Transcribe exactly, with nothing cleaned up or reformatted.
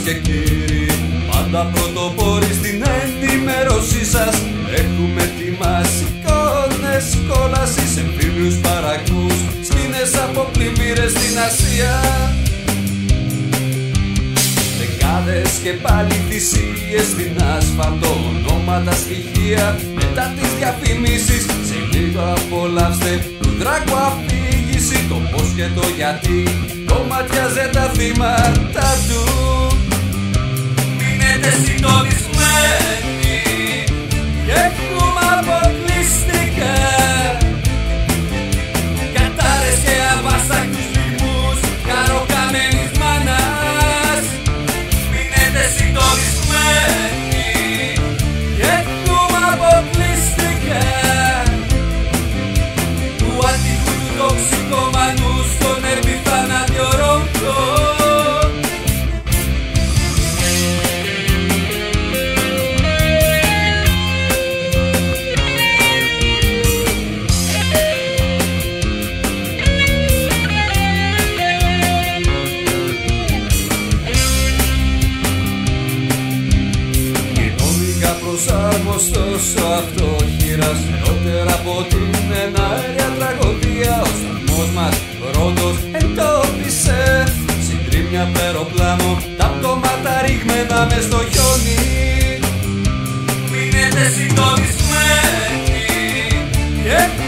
και κύριοι, πάντα πρωτοπόροι στην ενημέρωσή σας. Έχουμε ετοιμάσει εικόνες κόλασης, εμφύλιους παρακούς, σκηνές από πλημμύρες στην Ασία. Δεκάδες και πάλι θυσίες στην άσφαλτο, ονόματα, στοιχεία, μετά τις διαφημίσεις. Σε λίγο απολαύστε του δράκου αφήγηση, το πώς και το γιατί κομματιάζε τα θύματα του. Μείνετε συντονισμένοι, έχουμε αποκλειστικά κατάρες και αβάστακτους λιγμούς καροκαμένης μάνας. Μείνετε συντονισμένοι, έχουμε αποκλειστικά του ατυχού του τοξικομανού στον ερμή θανάτιο ρόντο. Προσάρμοστος ο αυτοχείρας, νεότερα από την εναέρια τραγωδία. Ο σταθμός μας πρώτος εντόπισε συντρίμμια αεροπλάνο, τα πτώματα ρηγμένα μες στο χιόνι. Μείνετε συντονισμένοι.